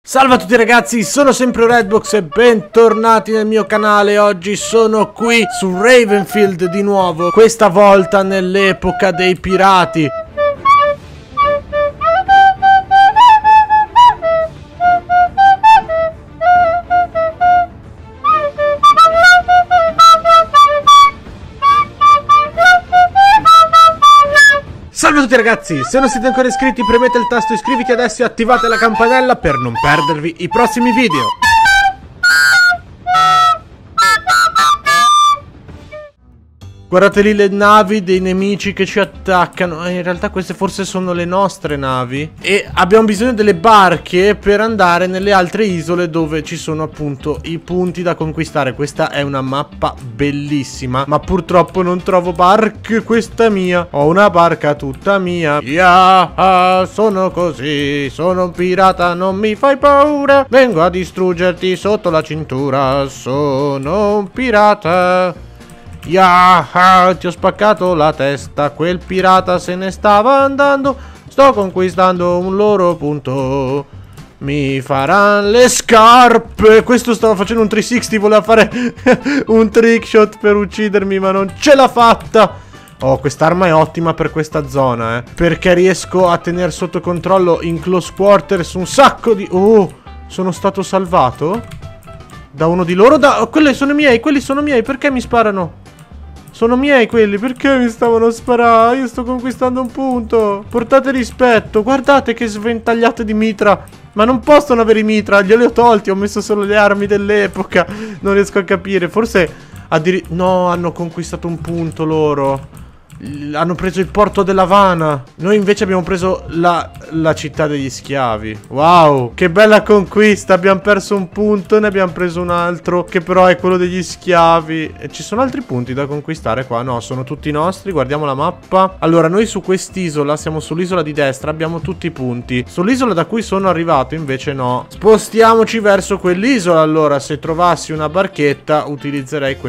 Salve a tutti ragazzi, sono sempre Redbox e bentornati nel mio canale. Oggi sono qui su Ravenfield di nuovo, questa volta nell'epoca dei pirati. Salve a tutti ragazzi, se non siete ancora iscritti premete il tasto iscriviti adesso e attivate la campanella per non perdervi i prossimi video. Guardate lì le navi dei nemici che ci attaccano. In realtà queste forse sono le nostre navi. E abbiamo bisogno delle barche per andare nelle altre isole dove ci sono appunto i punti da conquistare. Questa è una mappa bellissima, ma purtroppo non trovo barche. Questa è mia, ho una barca tutta mia. Sono così, sono un pirata, non mi fai paura. Vengo a distruggerti sotto la cintura. Sono un pirata. Ti ho spaccato la testa, quel pirata se ne stava andando. Sto conquistando un loro punto. Mi faranno le scarpe. Questo stava facendo un 360, voleva fare un trick shot per uccidermi, ma non ce l'ha fatta. Oh, quest'arma è ottima per questa zona, perché riesco a tenere sotto controllo in close quarters un sacco di... Oh, sono stato salvato da uno di loro. Quelli sono miei, perché mi sparano? Sono miei quelli, perché mi stavano a sparare? Io sto conquistando un punto. Portate rispetto, guardate che sventagliate di mitra. Ma non possono avere i mitra, glieli ho tolti, ho messo solo le armi dell'epoca. Non riesco a capire, forse no, hanno conquistato un punto loro. Hanno preso il porto dell'Havana. Noi invece abbiamo preso la città degli schiavi. Wow, che bella conquista. Abbiamo perso un punto, ne abbiamo preso un altro, che però è quello degli schiavi. E ci sono altri punti da conquistare qua? No, sono tutti nostri. Guardiamo la mappa. Allora, noi su quest'isola, siamo sull'isola di destra, abbiamo tutti i punti. Sull'isola da cui sono arrivato invece no. Spostiamoci verso quell'isola. Allora, se trovassi una barchetta utilizzerei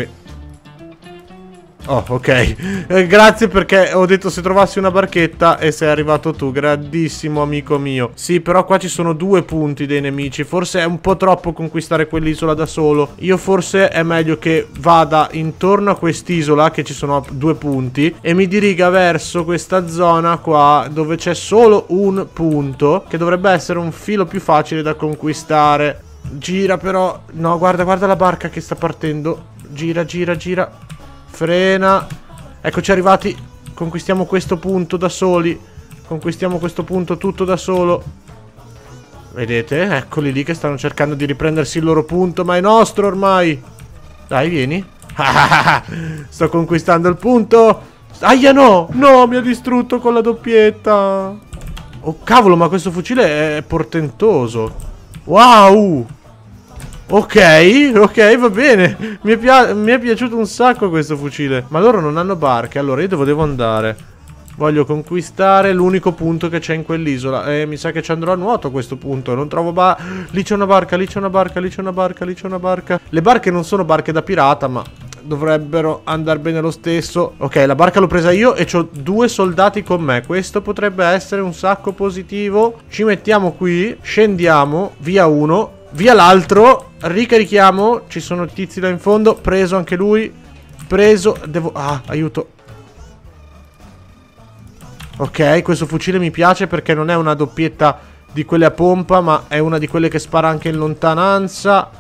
Oh, ok. Grazie, perché ho detto se trovassi una barchetta e sei arrivato tu. Grandissimo amico mio. Sì, però qua ci sono due punti dei nemici. Forse è un po' troppo conquistare quell'isola da solo. Io forse è meglio che vada intorno a quest'isola, che ci sono due punti, e mi diriga verso questa zona qua, dove c'è solo un punto, che dovrebbe essere un filo più facile da conquistare. Gira però. No, guarda la barca che sta partendo. Gira. Frena. Eccoci arrivati. Conquistiamo questo punto da soli. Conquistiamo questo punto tutto da solo. Vedete? Eccoli lì che stanno cercando di riprendersi il loro punto, ma è nostro ormai. Dai, vieni. Sto conquistando il punto. Aia, no! No, mi ha distrutto con la doppietta. Oh cavolo, ma questo fucile è portentoso. Wow! Ok, va bene. Mi è piaciuto un sacco questo fucile. Ma loro non hanno barche. Allora io dove devo andare? Voglio conquistare l'unico punto che c'è in quell'isola. Mi sa che ci andrò a nuoto a questo punto. Non trovo lì c'è una barca, lì c'è una barca, lì c'è una barca, lì c'è una barca. Le barche non sono barche da pirata, ma dovrebbero andare bene lo stesso. Ok, la barca l'ho presa io e ho due soldati con me. Questo potrebbe essere un sacco positivo. Ci mettiamo qui, scendiamo, via uno, via l'altro, ricarichiamo. Ci sono tizi là in fondo. Preso anche lui. Preso. Aiuto. Ok, questo fucile mi piace perché non è una doppietta di quelle a pompa, ma è una di quelle che spara anche in lontananza.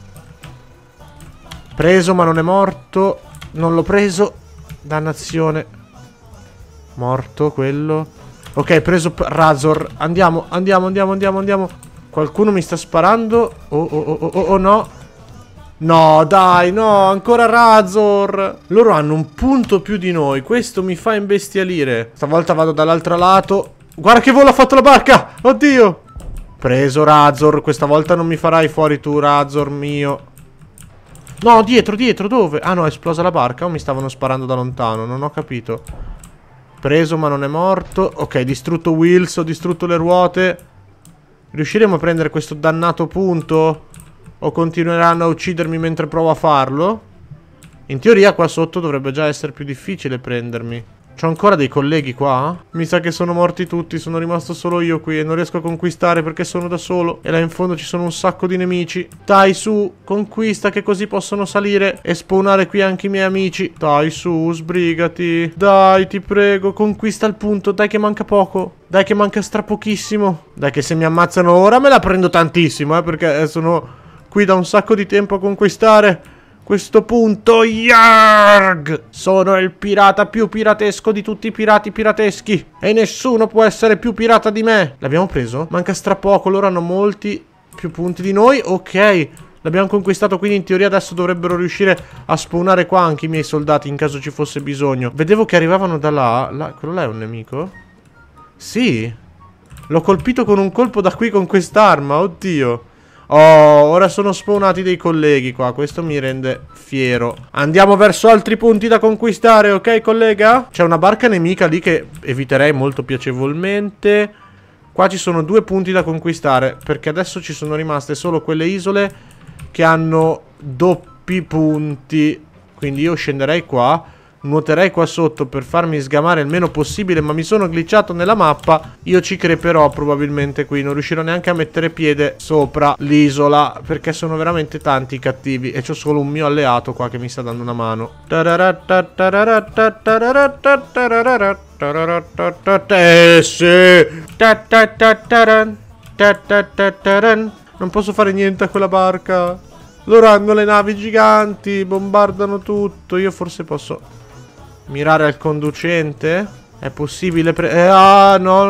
Preso, ma non è morto. Non l'ho preso. Dannazione. Morto quello. Ok, preso Razor. Andiamo. Qualcuno mi sta sparando. Oh, no. No, dai, no, ancora Razor. Loro hanno un punto più di noi. Questo mi fa imbestialire. Stavolta vado dall'altro lato. Guarda che volo ha fatto la barca. Oddio. Preso Razor. Questa volta non mi farai fuori tu, Razor mio. No, dietro, dove? Ah no, è esplosa la barca o mi stavano sparando da lontano? Non ho capito. Preso, ma non è morto. Ok, distrutto Wills, ho distrutto le ruote. Riusciremo a prendere questo dannato punto? O continueranno a uccidermi mentre provo a farlo? In teoria qua sotto dovrebbe già essere più difficile prendermi. C'ho ancora dei colleghi qua? Mi sa che sono morti tutti, sono rimasto solo io qui e non riesco a conquistare perché sono da solo. E là in fondo ci sono un sacco di nemici. Dai su, conquista che così possono salire e spawnare qui anche i miei amici. Dai su, sbrigati. Dai, ti prego, conquista il punto. Dai che manca poco. Dai che manca stra pochissimo. Dai che se mi ammazzano ora me la prendo tantissimo, perché sono qui da un sacco di tempo a conquistare questo punto. Yarg! Sono il pirata più piratesco di tutti i pirati pirateschi e nessuno può essere più pirata di me. L'abbiamo preso? Manca stra poco, loro hanno molti più punti di noi. Ok, l'abbiamo conquistato, quindi in teoria adesso dovrebbero riuscire a spawnare qua anche i miei soldati in caso ci fosse bisogno. Vedevo che arrivavano da là. Quello là è un nemico? Sì. L'ho colpito con un colpo da qui con quest'arma, oddio. Oh, ora sono spawnati dei colleghi qua. Questo mi rende fiero. Andiamo verso altri punti da conquistare, ok collega? C'è una barca nemica lì che eviterei molto piacevolmente. Qua ci sono 2 punti da conquistare, perché adesso ci sono rimaste solo quelle isole che hanno doppi punti. Quindi io scenderei qua, nuoterei qua sotto per farmi sgamare il meno possibile, ma mi sono glitchato nella mappa. Io ci creperò probabilmente qui, non riuscirò neanche a mettere piede sopra l'isola, perché sono veramente tanti i cattivi e c'ho solo un mio alleato qua che mi sta dando una mano. Sì. Non posso fare niente a quella barca. Loro hanno le navi giganti, bombardano tutto. Io forse posso mirare al conducente? È possibile no,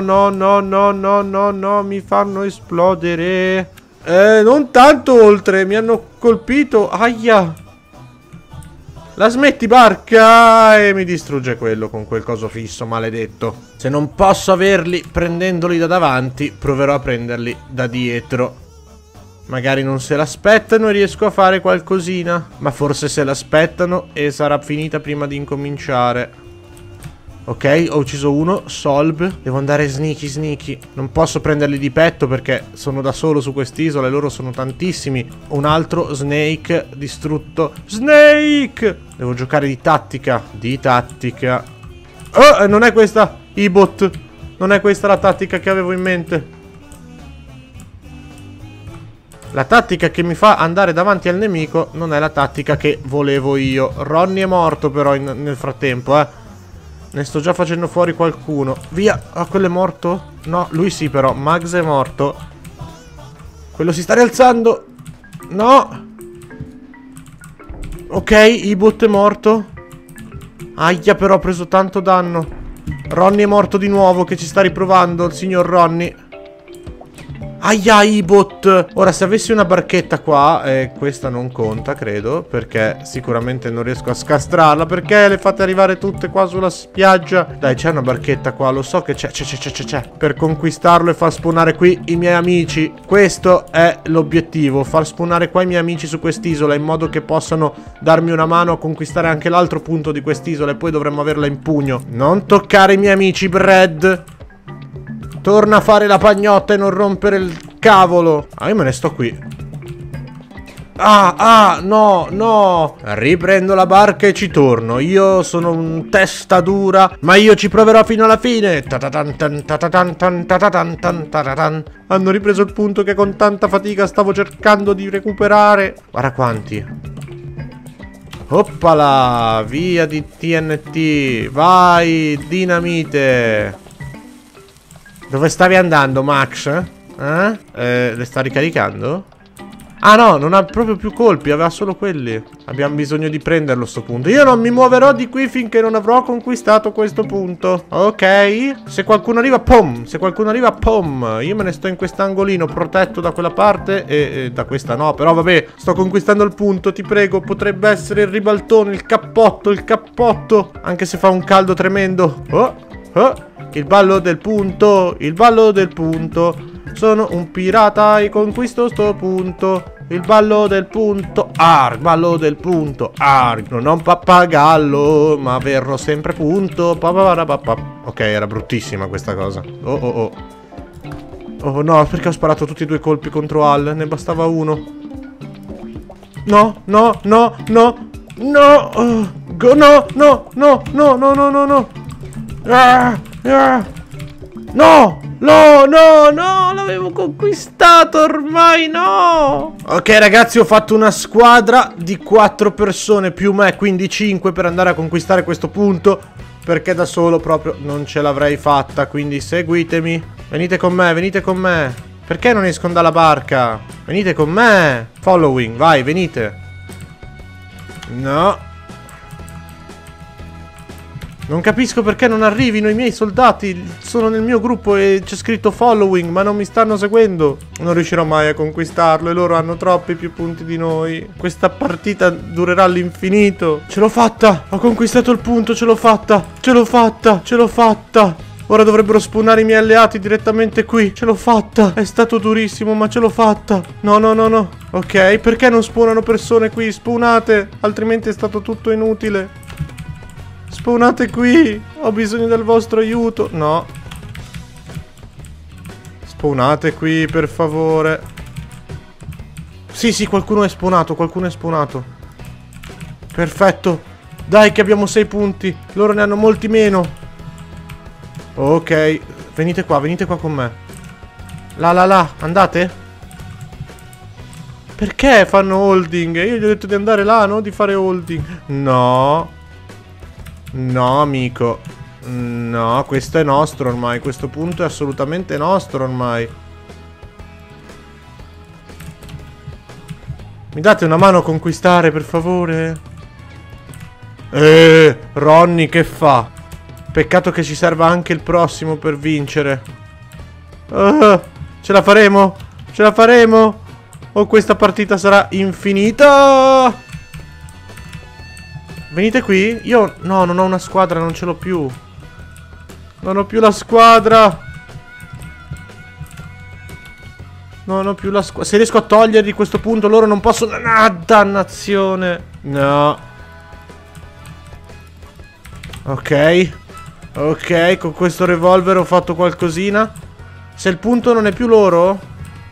mi fanno esplodere. Non tanto oltre, mi hanno colpito. Aia. La smetti barca? E mi distrugge quello con quel coso fisso, maledetto. Se non posso averli prendendoli da davanti, proverò a prenderli da dietro. Magari non se l'aspettano e riesco a fare qualcosina. Ma forse se l'aspettano e sarà finita prima di incominciare. Ok, ho ucciso uno. Solve. Devo andare sneaky. Non posso prenderli di petto perché sono da solo su quest'isola e loro sono tantissimi. Un altro Snake distrutto. Snake! Devo giocare di tattica. Oh, non è questa i-bot. Non è questa la tattica che avevo in mente. La tattica che mi fa andare davanti al nemico non è la tattica che volevo io. Ronnie è morto però nel frattempo, Ne sto già facendo fuori qualcuno. Via! Ah, quello è morto? No, lui sì però. Max è morto. Quello si sta rialzando. No! Ok, i-bot è morto. Aia, però ho preso tanto danno. Ronnie è morto di nuovo, che ci sta riprovando il signor Ronnie. Aia, i-bot. Ora, se avessi una barchetta qua, questa non conta, credo, perché sicuramente non riesco a scastrarla. Perché le fate arrivare tutte qua sulla spiaggia? Dai, c'è una barchetta qua, lo so che c'è. Per conquistarlo e far spawnare qui i miei amici. Questo è l'obiettivo, far spawnare qua i miei amici su quest'isola, in modo che possano darmi una mano a conquistare anche l'altro punto di quest'isola e poi dovremmo averla in pugno. Non toccare i miei amici, Brad. Torna a fare la pagnotta e non rompere il cavolo. Ah, io me ne sto qui. No. Riprendo la barca e ci torno. Io sono un testa dura, ma io ci proverò fino alla fine. Hanno ripreso il punto che con tanta fatica stavo cercando di recuperare. Guarda quanti. Oppala. Via di TNT. Vai, dinamite. Dove stavi andando, Max? Le sta ricaricando? Ah no, non ha proprio più colpi, aveva solo quelli. Abbiamo bisogno di prenderlo sto punto. Io non mi muoverò di qui finché non avrò conquistato questo punto. Ok. Se qualcuno arriva, pom. Io me ne sto in quest'angolino protetto da quella parte e da questa no. Però vabbè, sto conquistando il punto, ti prego. Potrebbe essere il ribaltone, il cappotto. Anche se fa un caldo tremendo. Il ballo del punto. Sono un pirata e conquisto sto punto. Il ballo del punto. Arg. Non ho un pappagallo, ma verrò sempre punto. Ok, era bruttissima questa cosa. Oh no, perché ho sparato tutti e 2 colpi contro Al? Ne bastava uno. No. No, no, no, no, l'avevo conquistato ormai, no. Ok ragazzi, ho fatto una squadra di 4 persone più me, quindi 5 per andare a conquistare questo punto, perché da solo proprio non ce l'avrei fatta, quindi seguitemi. Venite con me, venite con me. Perché non escono dalla barca? Venite con me. Following, vai, venite. No. Non capisco perché non arrivino i miei soldati. Sono nel mio gruppo e c'è scritto following, ma non mi stanno seguendo. Non riuscirò mai a conquistarlo e loro hanno troppi più punti di noi. Questa partita durerà all'infinito. Ce l'ho fatta. Ho conquistato il punto, ce l'ho fatta. Ce l'ho fatta, ce l'ho fatta. Ora dovrebbero spawnare i miei alleati direttamente qui. Ce l'ho fatta. È stato durissimo, ma ce l'ho fatta. No, no, no, no. Ok, perché non spawnano persone qui? Spawnate, altrimenti è stato tutto inutile. Spawnate qui. Ho bisogno del vostro aiuto. No. Spawnate qui, per favore. Sì, sì, qualcuno è spawnato. Qualcuno è spawnato. Perfetto. Dai che abbiamo 6 punti. Loro ne hanno molti meno. Ok. Venite qua con me. Là. Andate. Perché fanno holding? Io gli ho detto di andare là, no? Di fare holding. No. No, amico. No, questo è nostro ormai. Questo punto è assolutamente nostro ormai. Mi date una mano a conquistare, per favore? Ronny, che fa? Peccato che ci serva anche il prossimo per vincere. Ce la faremo? Ce la faremo? O questa partita sarà infinita? Venite qui? Io no, non ho una squadra, non ce l'ho più. Non ho più la squadra. Non ho più la squadra. Se riesco a toglierli questo punto, loro non possono. Ah, dannazione. No. Ok. Ok, con questo revolver ho fatto qualcosina. Se il punto non è più loro.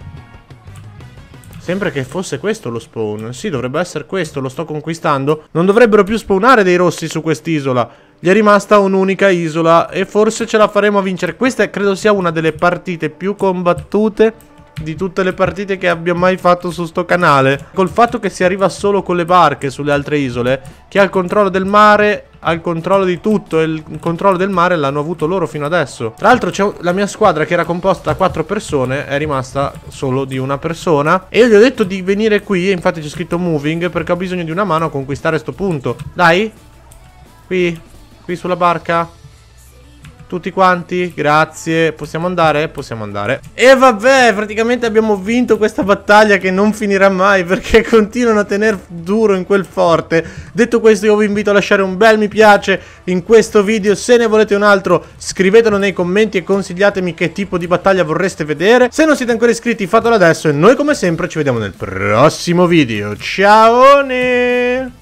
Sempre che fosse questo lo spawn. Sì, dovrebbe essere questo, lo sto conquistando. Non dovrebbero più spawnare dei rossi su quest'isola. Gli è rimasta un'unica isola e forse ce la faremo a vincere. Questa credo sia una delle partite più combattute di tutte le partite che abbia mai fatto su sto canale. Col fatto che si arriva solo con le barche sulle altre isole, chi ha il controllo del mare ha il controllo di tutto, e il controllo del mare l'hanno avuto loro fino adesso. Tra l'altro c'è la mia squadra che era composta da 4 persone, è rimasta solo di una persona. E io gli ho detto di venire qui, e infatti c'è scritto moving, perché ho bisogno di una mano a conquistare sto punto. Dai. Qui sulla barca. Tutti quanti, grazie. Possiamo andare? Possiamo andare. E vabbè, praticamente abbiamo vinto questa battaglia che non finirà mai, perché continuano a tenere duro in quel forte. Detto questo, io vi invito a lasciare un bel mi piace in questo video. Se ne volete un altro, scrivetelo nei commenti e consigliatemi che tipo di battaglia vorreste vedere. Se non siete ancora iscritti, fatelo adesso. E noi come sempre ci vediamo nel prossimo video. Ciao!